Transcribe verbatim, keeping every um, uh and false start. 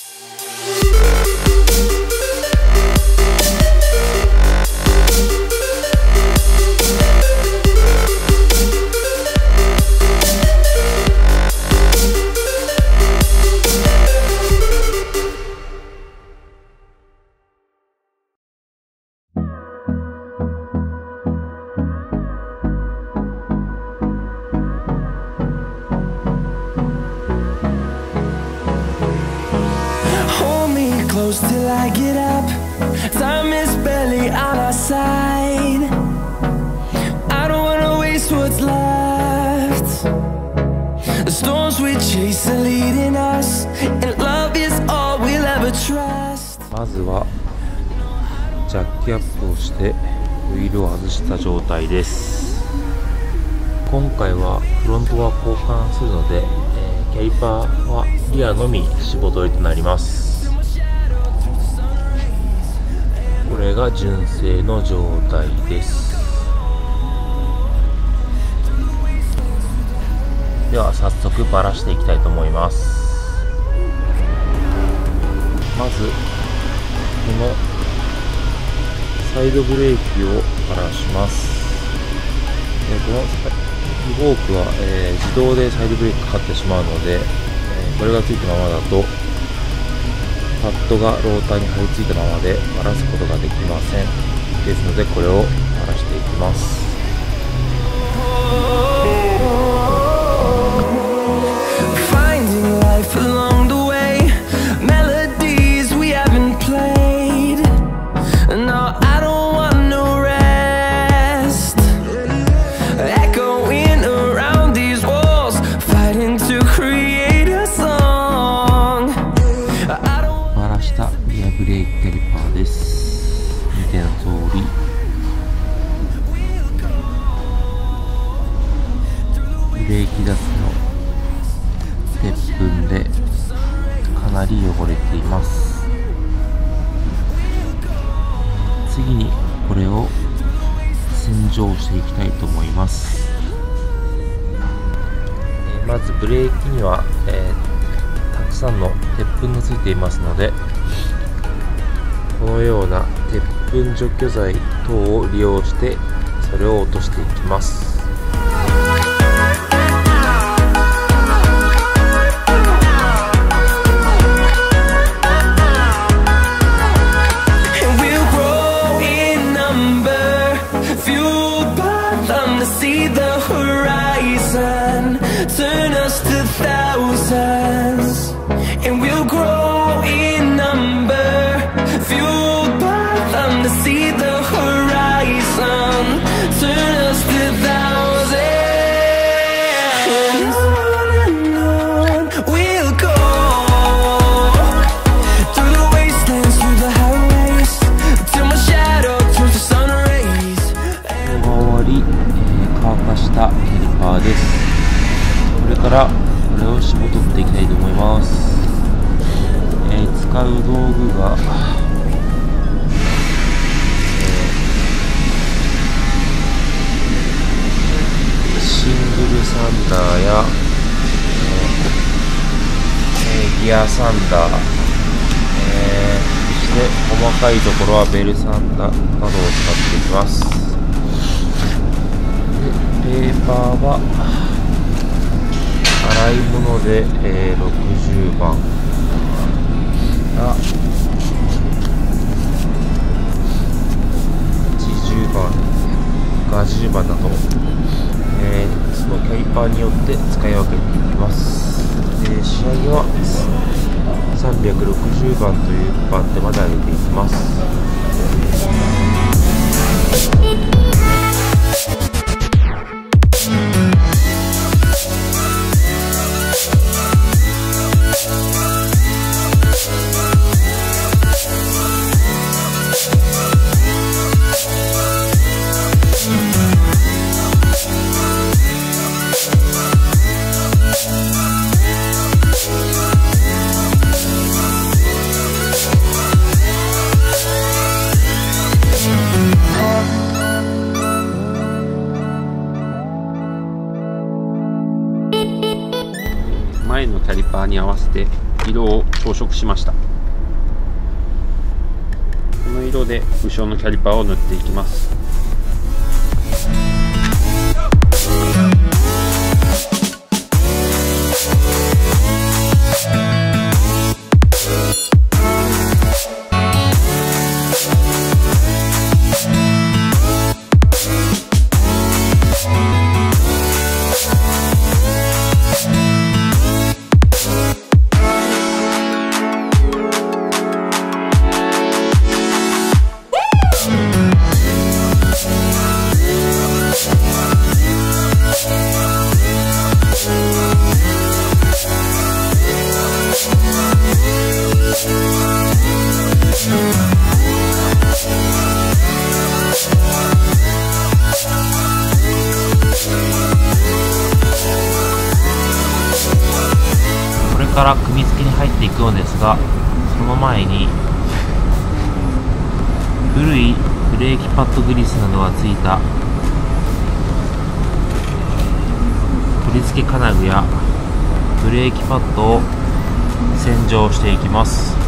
Close till I get up. Time is barely on our side. I don't wanna waste what's left. The storms we chase are leading us, and love is all we'll ever trust. まずはジャッキアップをしてウィールを外した状態です。今回はフロントは交換するので、えー、キャリパーはリアのみ絞取りとなります。これが純正の状態です。では早速バラしていきたいと思います。まずこのサイドブレーキをバラします。このリボークは、えー、自動でサイドブレーキかかってしまうので、えー、これがついたままだとパッドがローターに張り付いたままでバラすことができません。ですのでこれをバラしていきます。リアブレーキキャリパーです。見ての通りブレーキダスの鉄粉でかなり汚れています。次にこれを洗浄していきたいと思います。まずブレーキには、えー、たくさんの鉄粉がついていますので、このような鉄粉除去剤等を利用してそれを落としていきます。です。これからこれを絞取っていきたいと思います。えー、使う道具が、えー、シングルサンダーや、えー、ギアサンダー、えー、そして細かいところはベルサンダーなどを使っていきます。ペーパーは洗い物で、えー、ろくじゅうばんやはちじゅうばん、はちじゅうばんなど、えー、そのキャリパーによって使い分けていきます。えー、仕上げはさんびゃくろくじゅうばんという番手まで上げていきます。前のキャリパーに合わせて色を調色しました。この色で後ろのキャリパーを塗っていきます。 これから組み付けに入っていくのですが、その前に古いブレーキパッドグリスなどがついた取り付け金具やブレーキパッドを洗浄していきます。